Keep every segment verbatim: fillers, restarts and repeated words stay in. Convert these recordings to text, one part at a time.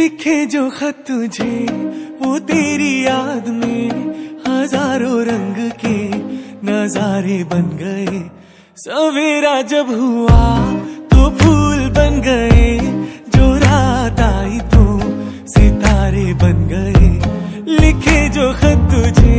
लिखे जो खत तुझे वो तेरी याद में हजारों रंग के नजारे बन गए। सवेरा जब हुआ तो फूल बन गए, जो रात आई तो सितारे बन गए। लिखे जो खत तुझे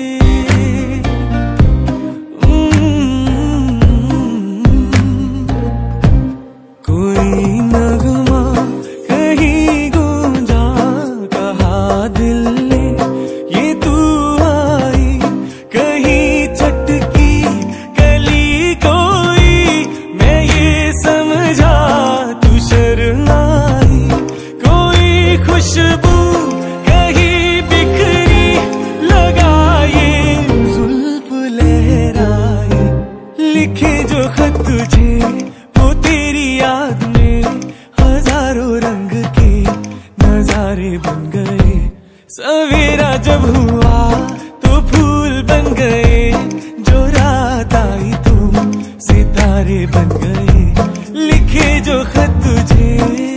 कोई नगमा कहीं गूंजा, कहा दिल ने ये तू आई। कहीं चटकी कली कोई, मैं ये समझा तू शर्माई। कोई खुशबू कहीं बिखरी, लगा ये जुल्फ लहराई। लिखे जो खत तुझे वो तेरी याद में हजारों रंग के नजारे बन गए। सवेरा जब हुआ तो फूल बन गए, जो रात आई तो सितारे बन गए। लिखे जो खत तुझे